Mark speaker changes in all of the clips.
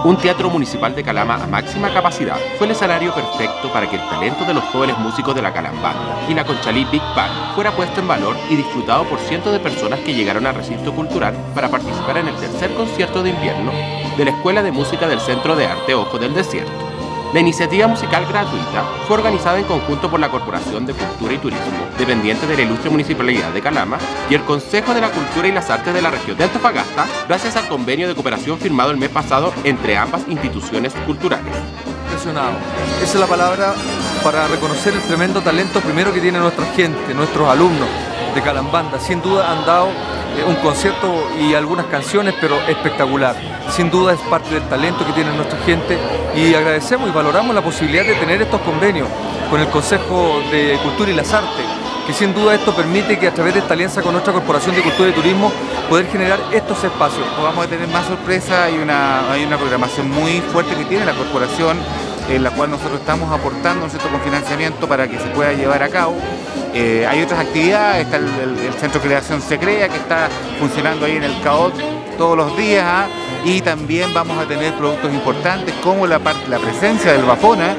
Speaker 1: Un teatro municipal de Calama a máxima capacidad fue el escenario perfecto para que el talento de los jóvenes músicos de la Calambanda y la Conchalí Big Band fuera puesto en valor y disfrutado por cientos de personas que llegaron al recinto cultural para participar en el tercer concierto de invierno de la Escuela de Música del Centro de Arte Ojo del Desierto. La iniciativa musical gratuita fue organizada en conjunto por la Corporación de Cultura y Turismo, dependiente de la Ilustre Municipalidad de Calama, y el Consejo de la Cultura y las Artes de la Región de Antofagasta, gracias al convenio de cooperación firmado el mes pasado entre ambas instituciones culturales.
Speaker 2: Impresionado. Esa es la palabra para reconocer el tremendo talento primero que tiene nuestra gente, nuestros alumnos de Calambanda. Sin duda han dado un concierto y algunas canciones, pero espectacular. Sin duda es parte del talento que tiene nuestra gente y agradecemos y valoramos la posibilidad de tener estos convenios con el Consejo de Cultura y las Artes, que sin duda esto permite que a través de esta alianza con nuestra Corporación de Cultura y Turismo poder generar estos espacios.
Speaker 3: Vamos a tener más sorpresas, hay una programación muy fuerte que tiene la Corporación, en la cual nosotros estamos aportando con financiamiento para que se pueda llevar a cabo. Hay otras actividades, está el Centro de Creación Se Crea, que está funcionando ahí en el CAOT todos los días, y también vamos a tener productos importantes como la presencia del Bafona.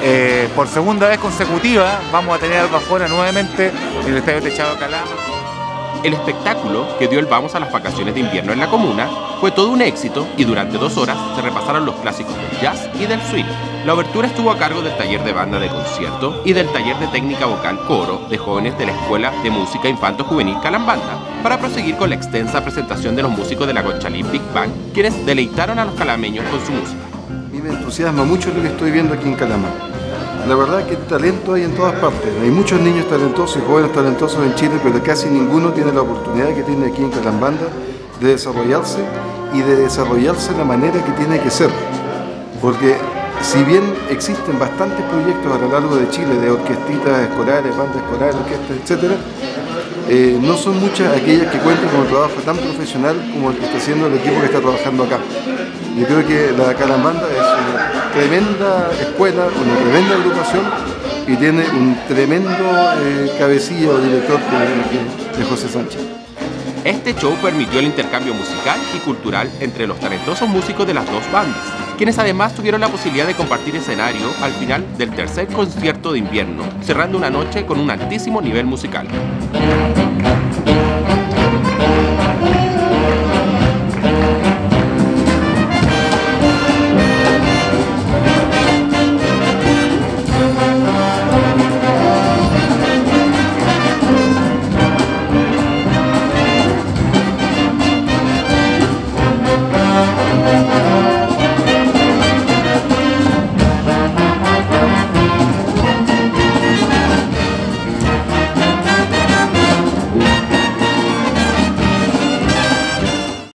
Speaker 3: Por segunda vez consecutiva vamos a tener al Bafona nuevamente en el Estadio Techado de Calama.
Speaker 1: El espectáculo que dio el vamos a las vacaciones de invierno en la comuna fue todo un éxito y durante 2 horas se repasaron los clásicos del jazz y del swing. La obertura estuvo a cargo del taller de banda de concierto y del taller de técnica vocal coro de jóvenes de la Escuela de Música Infanto Juvenil Calambanda, para proseguir con la extensa presentación de los músicos de la Conchalí Big Band, quienes deleitaron a los calameños con su música.
Speaker 4: A mí me entusiasma mucho lo que estoy viendo aquí en Calama. La verdad que talento hay en todas partes. Hay muchos niños talentosos y jóvenes talentosos en Chile, pero casi ninguno tiene la oportunidad que tiene aquí en Calambanda de desarrollarse y de desarrollarse de la manera que tiene que ser. Porque si bien existen bastantes proyectos a lo largo de Chile de orquestitas escolares, bandas escolares, orquestas, etc., no son muchas aquellas que cuentan con un trabajo tan profesional como el que está haciendo el equipo que está trabajando acá. Yo creo que la Calambanda es una tremenda escuela, una tremenda agrupación y tiene un tremendo cabecilla o director que es José Sánchez.
Speaker 1: Este show permitió el intercambio musical y cultural entre los talentosos músicos de las dos bandas, quienes además tuvieron la posibilidad de compartir escenario al final del tercer concierto de invierno, cerrando una noche con un altísimo nivel musical.